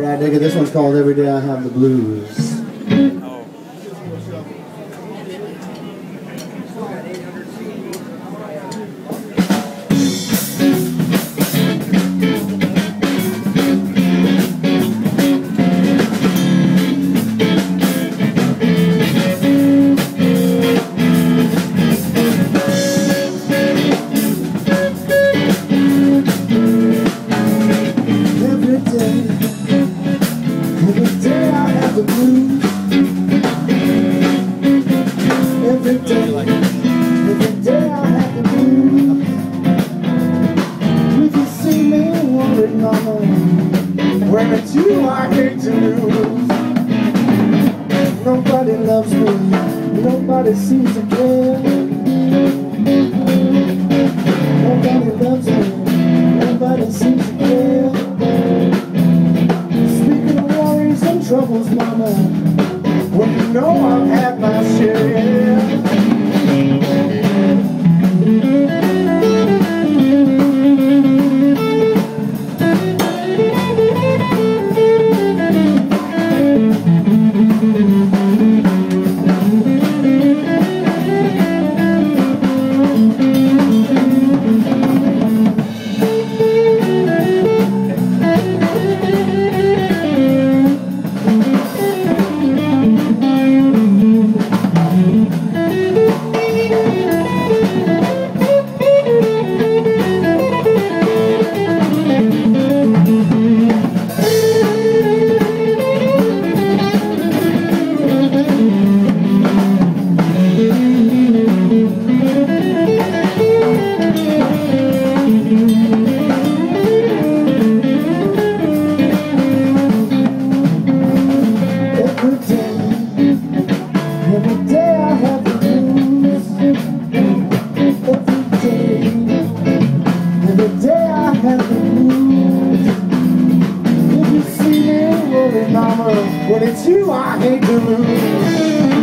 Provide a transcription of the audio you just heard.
I dig it. This one's called Every Day I Have the Blues. Nobody loves me, nobody seems to care. Nobody loves me, nobody seems to care. Speaking of worries and troubles, mama, well, you know I've had my share, yeah. When it's you, I hate to lose.